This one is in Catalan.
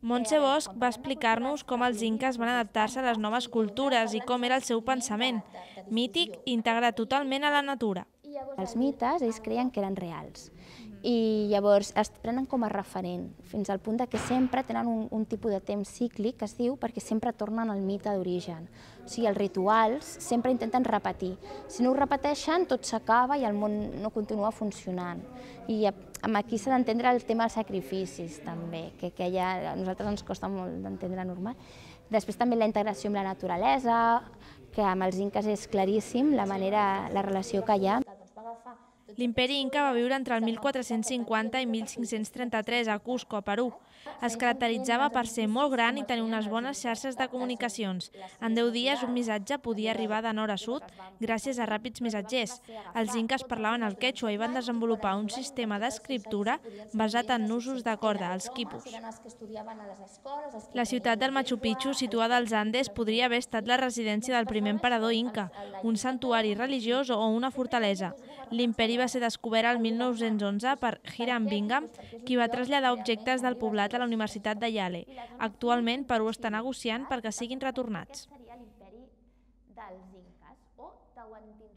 Montse Bosch va explicar-nos com els inques van adaptar-se a les noves cultures i com era el seu pensament, mític i integrat totalment a la natura. Els mites ells creien que eren reals i llavors es prenen com a referent, fins al punt que sempre tenen un tipus de temps cíclic que es diu perquè sempre tornen al mite d'origen. O sigui, els rituals sempre intenten repetir. Si no ho repeteixen, tot s'acaba i el món no continua funcionant. I aquí s'ha d'entendre el tema dels sacrificis també, que a nosaltres ens costa molt d'entendre normal. Després també la integració amb la naturalesa, que amb els inques és claríssim la relació que hi ha. L'imperi Inca va viure entre el 1450 i 1533 a Cusco, a Perú. Es caracteritzava per ser molt gran i tenir unes bones xarxes de comunicacions. En 10 dies un missatge podia arribar de nord a sud gràcies a ràpids missatgers. Els inques parlaven el quechua i van desenvolupar un sistema d'escriptura basat en nusos de corda, els quipus. La ciutat del Machu Picchu, situada als Andes, podria haver estat la residència del primer emperador inca, un santuari religiós o una fortalesa. L'imperi va ser descobert el 1911 per Hiram Bingham, qui va traslladar objectes del poblat a la Universitat de Yale. Actualment, Perú està negociant perquè siguin retornats.